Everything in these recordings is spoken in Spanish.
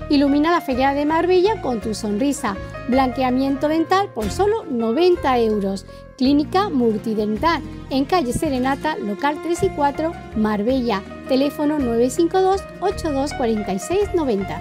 Ilumina la Feria de Marbella con tu sonrisa. Blanqueamiento dental por solo 90 €. Clínica Multidental en calle Serenata, local 3 y 4, Marbella. Teléfono 952 82 46 90.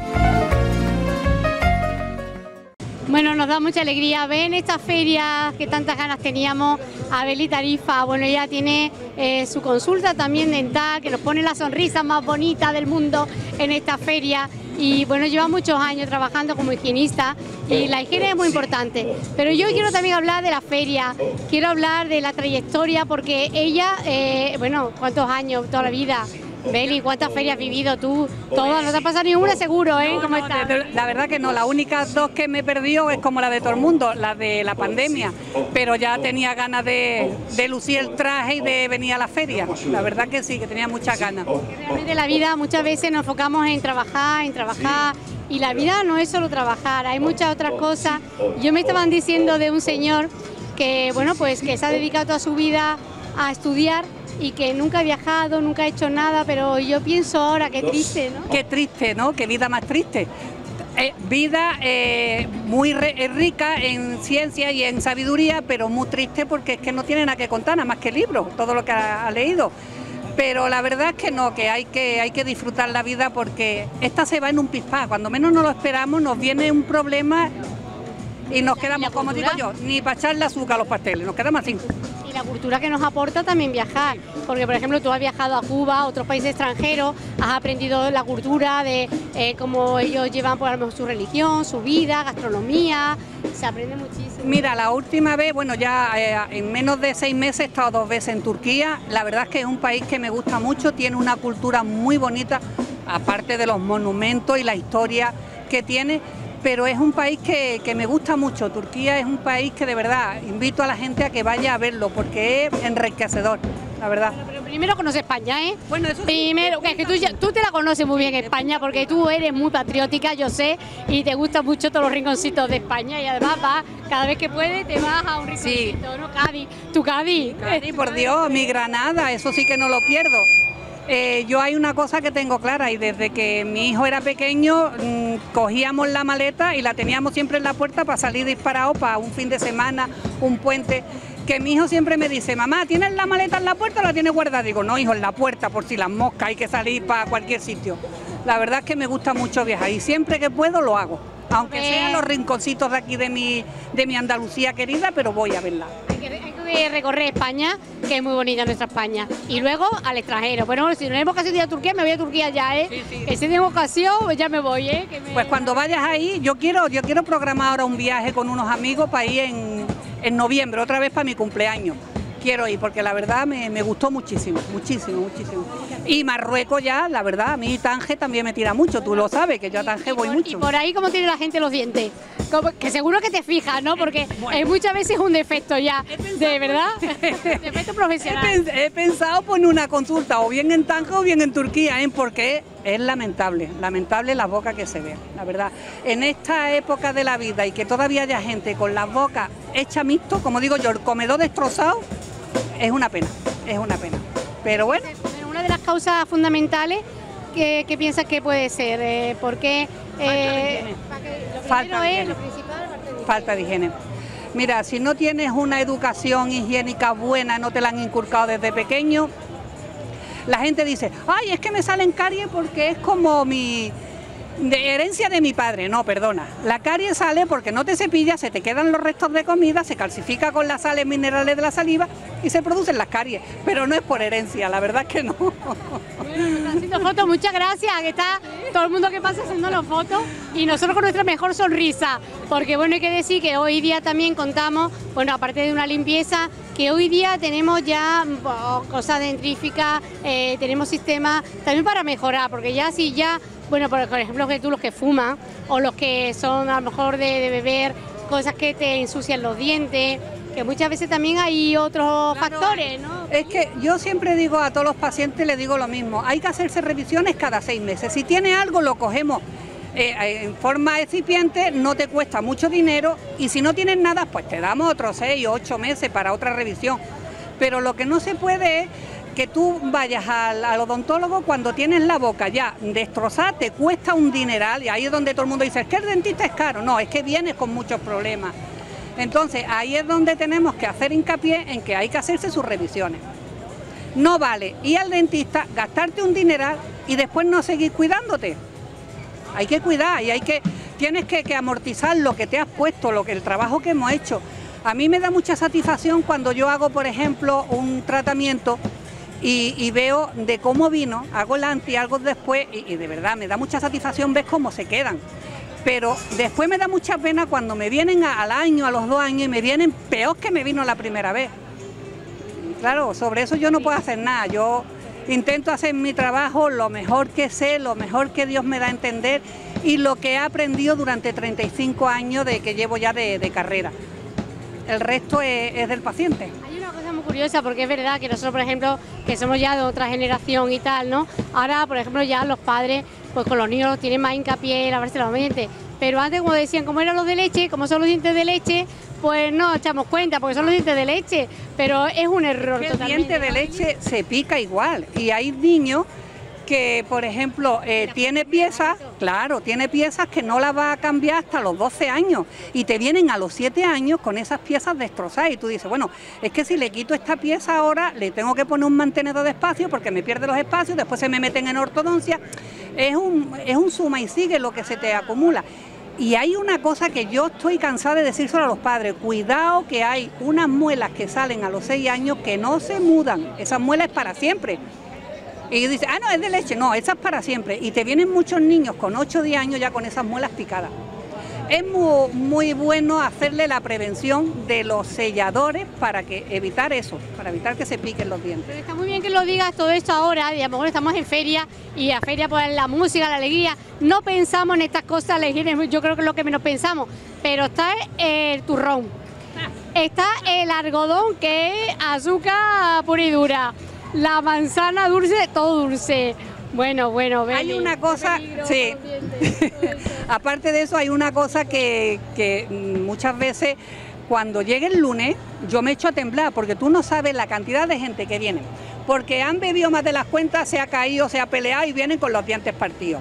Bueno, nos da mucha alegría ver en esta feria que tantas ganas teníamos a Beli Tarifa. Bueno, ella tiene su consulta también dental, que nos pone la sonrisa más bonita del mundo en esta feria. Y bueno, lleva muchos años trabajando como higienista y la higiene es muy importante. Pero yo quiero también hablar de la feria, quiero hablar de la trayectoria, porque ella, bueno, ¿cuántos años? Toda la vida. Beli, ¿cuántas ferias has vivido tú? Todas, no te ha pasado ni una seguro, ¿eh? ¿Cómo estás? La verdad que no, las únicas dos que me perdió es como la de todo el mundo, la de la pandemia, pero ya tenía ganas de lucir el traje y de venir a la feria, la verdad que sí, que tenía muchas ganas. Realmente la vida muchas veces nos enfocamos en trabajar, y la vida no es solo trabajar, hay muchas otras cosas. Yo me estaban diciendo de un señor que, bueno, pues que se ha dedicado toda su vida a estudiar y que nunca ha viajado, nunca ha hecho nada, pero yo pienso ahora, qué triste, ¿no? Qué triste, ¿no? Qué vida más triste. Vida muy rica en ciencia y en sabiduría, pero muy triste porque es que no tiene nada que contar, nada más que libros, todo lo que ha leído. Pero la verdad es que no, que hay que disfrutar la vida, porque esta se va en un pispás, cuando menos nos lo esperamos nos viene un problema y nos quedamos, como digo yo, ni para echarle azúcar a los pasteles, nos quedamos así. Y la cultura que nos aporta también viajar, porque por ejemplo tú has viajado a Cuba, a otros países extranjeros, has aprendido la cultura de cómo ellos llevan por ejemplo su religión, su vida, gastronomía, se aprende muchísimo. Mira, la última vez, bueno, ya en menos de 6 meses he estado 2 veces en Turquía. La verdad es que es un país que me gusta mucho, tiene una cultura muy bonita, aparte de los monumentos y la historia que tiene. Pero es un país que me gusta mucho. Turquía es un país que de verdad invito a la gente a que vaya a verlo, porque es enriquecedor, la verdad. Pero primero conoce España, ¿eh? Bueno, eso sí. Primero, que es que tú te la conoces muy bien España, porque tú eres muy patriótica, yo sé, y te gustan mucho todos los rinconcitos de España, y además vas, cada vez que puedes, te vas a un rinconcito, sí. ¿No? Cádiz, tu Cádiz. Cádiz, por Dios, mi Granada, eso sí que no lo pierdo. Yo hay una cosa que tengo clara, y desde que mi hijo era pequeño cogíamos la maleta y la teníamos siempre en la puerta para salir disparados para un fin de semana, un puente, que mi hijo siempre me dice, mamá, ¿tienes la maleta en la puerta o la tienes guardada? Digo, no, hijo, en la puerta, por si las moscas, hay que salir para cualquier sitio. La verdad es que me gusta mucho viajar y siempre que puedo lo hago, aunque sean los rinconcitos de aquí de mi Andalucía querida, pero voy a verla. Hay que recorrer España, que es muy bonita nuestra España, y luego al extranjero. Bueno, si no tenemos ocasión de ir a Turquía, me voy a Turquía ya, ¿eh? Sí. Que si tengo ocasión, pues ya me voy, ¿eh? Pues cuando vayas ahí, yo quiero programar ahora un viaje con unos amigos para ir en noviembre, otra vez para mi cumpleaños. Quiero ir, porque la verdad me gustó muchísimo. Y Marruecos ya, la verdad, a mí Tánger también me tira mucho, tú lo sabes, que yo a Tánger voy mucho. Y por ahí, ¿cómo tiene la gente los dientes? Que seguro que te fijas, ¿no? Porque muchas veces es un defecto ya, de verdad, defecto profesional. He pensado poner una consulta, o bien en Tánger o bien en Turquía, ¿eh? Porque es lamentable las bocas que se ven, la verdad. En esta época de la vida y que todavía haya gente con las bocas hechas mixto, como digo yo, el comedor destrozado, es una pena. Pero bueno. Pero una de las causas fundamentales que piensas que puede ser, porque falta de higiene. Mira, si no tienes una educación higiénica buena, no te la han inculcado desde pequeño, la gente dice, ay, es que me salen caries porque es como de herencia de mi padre. No, perdona, la caries sale porque no te cepillas, se te quedan los restos de comida, se calcifica con las sales minerales de la saliva y se producen las caries, pero no es por herencia, la verdad es que no. Bueno, nos están haciendo fotos, muchas gracias, que está todo el mundo que pasa haciendo las fotos y nosotros con nuestra mejor sonrisa, porque bueno, hay que decir que hoy día también contamos, bueno, aparte de una limpieza, que hoy día tenemos ya cosas dentríficas, tenemos sistemas también para mejorar, porque bueno, por ejemplo, que tú los que fuman o los que son a lo mejor de beber cosas que te ensucian los dientes, que muchas veces también hay otros factores, ¿no? Es que yo siempre digo a todos los pacientes, les digo lo mismo, hay que hacerse revisiones cada 6 meses. Si tiene algo, lo cogemos en forma excipiente, no te cuesta mucho dinero, y si no tienes nada, pues te damos otros 6 o 8 meses para otra revisión. Pero lo que no se puede es que tú vayas al odontólogo cuando tienes la boca ya destrozada, te cuesta un dineral, y ahí es donde todo el mundo dice, es que el dentista es caro. No, es que vienes con muchos problemas. Entonces, ahí es donde tenemos que hacer hincapié en que hay que hacerse sus revisiones. No vale ir al dentista, gastarte un dineral y después no seguir cuidándote. Hay que cuidar y tienes que amortizar lo que te has puesto, el trabajo que hemos hecho. A mí me da mucha satisfacción cuando yo hago, por ejemplo, un tratamiento y veo de cómo vino, hago el antes y algo después, y de verdad me da mucha satisfacción ver cómo se quedan. Pero después me da mucha pena cuando me vienen al año, a los 2 años, y me vienen peor que me vino la primera vez. Claro, sobre eso yo no puedo hacer nada. Yo intento hacer mi trabajo lo mejor que sé, lo mejor que Dios me da a entender y lo que he aprendido durante 35 años de que llevo ya de carrera. El resto es del paciente. Hay una cosa muy curiosa, porque es verdad que nosotros, por ejemplo, que somos ya de otra generación y tal, ¿no? Ahora, por ejemplo, ya los padres, pues con los niños tienen más hincapié en lavarse los dientes. Pero antes, como decían, como eran los de leche, como son los dientes de leche, pues no echamos cuenta, porque son los dientes de leche, pero es un error totalmente. El diente de leche se pica igual, y hay niños que, por ejemplo, tiene piezas, claro, tiene piezas que no las va a cambiar hasta los 12 años, y te vienen a los 7 años con esas piezas destrozadas, y tú dices, bueno, es que si le quito esta pieza ahora, le tengo que poner un mantenedor de espacio, porque me pierde los espacios, después se me meten en ortodoncia, es un suma y sigue lo que se te acumula. Y hay una cosa que yo estoy cansada de decírselo a los padres, cuidado que hay unas muelas que salen a los 6 años que no se mudan, esas muelas es para siempre. Y dice, no, es de leche, no, esa es para siempre. Y te vienen muchos niños con 8 o 10 años ya con esas muelas picadas. Es muy bueno hacerle la prevención de los selladores para evitar eso, para evitar que se piquen los dientes. Pero está muy bien que lo digas todo esto ahora, y a lo mejor estamos en feria, y a feria pues la música, la alegría, no pensamos en estas cosas, yo creo que es lo que menos pensamos, pero está el turrón, está el algodón, que es azúcar pura y dura, la manzana dulce, todo dulce. Bueno, Beli, hay una cosa, sí, aparte de eso hay una cosa que muchas veces cuando llegue el lunes yo me echo a temblar, porque tú no sabes la cantidad de gente que viene, porque han bebido más de las cuentas, se ha caído, se ha peleado y vienen con los dientes partidos,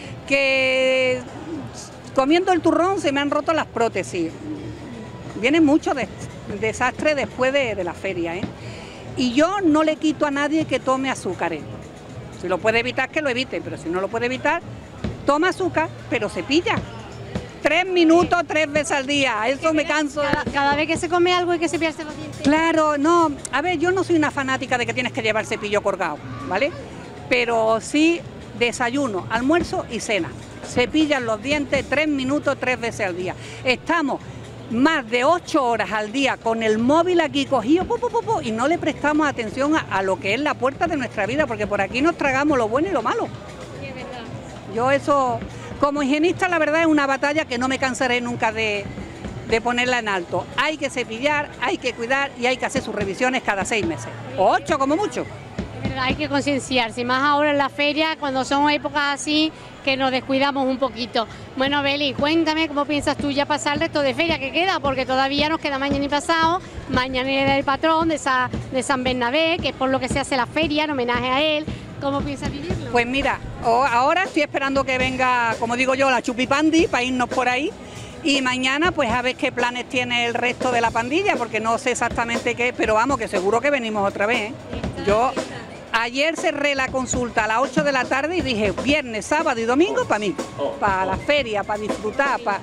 que comiendo el turrón se me han roto las prótesis, viene mucho desastre después de la feria, y yo no le quito a nadie que tome azúcares. Si lo puede evitar, que lo evite, pero si no lo puede evitar, toma azúcar, pero cepilla. 3 minutos, 3 veces al día, eso me canso. Cada vez que se come algo hay que cepillarse los dientes. Claro, no, a ver, yo no soy una fanática de que tienes que llevar cepillo colgado, ¿vale? Pero sí desayuno, almuerzo y cena. Cepillan los dientes 3 minutos, 3 veces al día. Estamos más de 8 horas al día con el móvil aquí cogido y no le prestamos atención a lo que es la puerta de nuestra vida, porque por aquí nos tragamos lo bueno y lo malo. Sí, es verdad. Yo eso, como higienista, la verdad es una batalla que no me cansaré nunca de ponerla en alto. Hay que cepillar, hay que cuidar y hay que hacer sus revisiones cada 6 meses, o 8 como mucho. Es verdad, hay que concienciarse, más ahora en la feria, cuando son épocas así, que nos descuidamos un poquito. Bueno, Beli, cuéntame cómo piensas tú ya pasar de esto de feria que queda, porque todavía nos queda mañana y pasado, mañana es el patrón de San Bernabé, que es por lo que se hace la feria, en homenaje a él. ¿Cómo piensas vivirlo? Pues mira, ahora estoy esperando que venga, como digo yo, la chupipandi para irnos por ahí, y mañana pues a ver qué planes tiene el resto de la pandilla, porque no sé exactamente qué, pero vamos, que seguro que venimos otra vez, Yo ayer cerré la consulta a las 8 de la tarde y dije viernes, sábado y domingo para mí, para la feria, para disfrutar, para...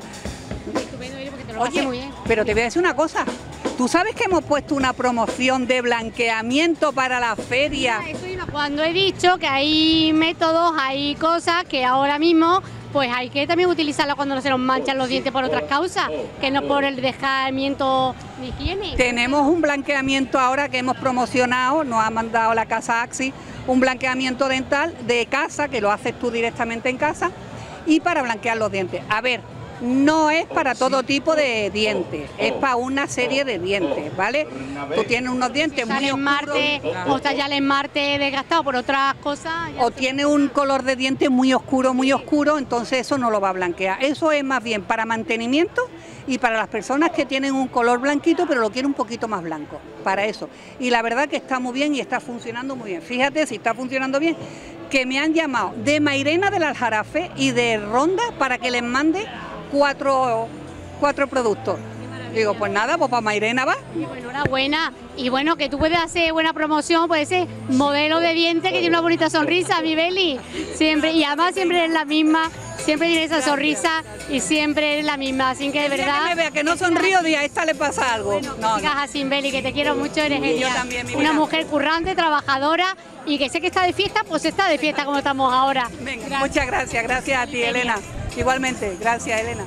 Oye, pero te voy a decir una cosa, ¿tú sabes que hemos puesto una promoción de blanqueamiento para la feria? Cuando he dicho que hay métodos, hay cosas que ahora mismo pues hay que también utilizarlo cuando no se nos manchan los dientes por otras causas, que no por el dejamiento de higiene. Tenemos un blanqueamiento ahora que hemos promocionado, nos ha mandado la casa Axi, un blanqueamiento dental de casa, que lo haces tú directamente en casa, y para blanquear los dientes. A ver, no es para todo tipo de dientes, es para una serie de dientes, ¿vale? Tú tienes unos dientes muy oscuros, o está ya el esmalte desgastado por otras cosas. O tiene un color de diente muy oscuro, entonces eso no lo va a blanquear. Eso es más bien para mantenimiento y para las personas que tienen un color blanquito pero lo quieren un poquito más blanco, para eso. Y la verdad que está muy bien y está funcionando muy bien. Fíjate si está funcionando bien, que me han llamado de Mairena del Aljarafe y de Ronda para que les mande cuatro productos. Digo, pues nada, pues para Mairena va. Y bueno, enhorabuena. Y bueno, que tú puedes hacer buena promoción, puedes ser modelo de diente que tiene una bonita sonrisa, mi Beli. Siempre, y además siempre eres la misma, siempre tienes esa sonrisa y siempre eres la misma. Así que de verdad. Que me vea que no sonrío, diga, a esta le pasa algo. Bueno, no, sigas así, Beli, que te quiero mucho, eres genial. Yo también, mi una mujer currante, trabajadora y que sé que está de fiesta, pues está de fiesta como estamos ahora. Venga, muchas gracias a ti, Elena. Igualmente, gracias, Elena.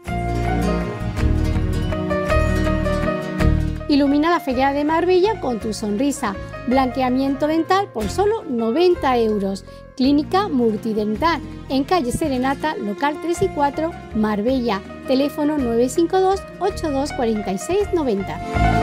Ilumina la Feria de Marbella con tu sonrisa. Blanqueamiento dental por solo 90 euros. Clínica Multidental en calle Serenata, local 3 y 4, Marbella. Teléfono 952 82 46 90.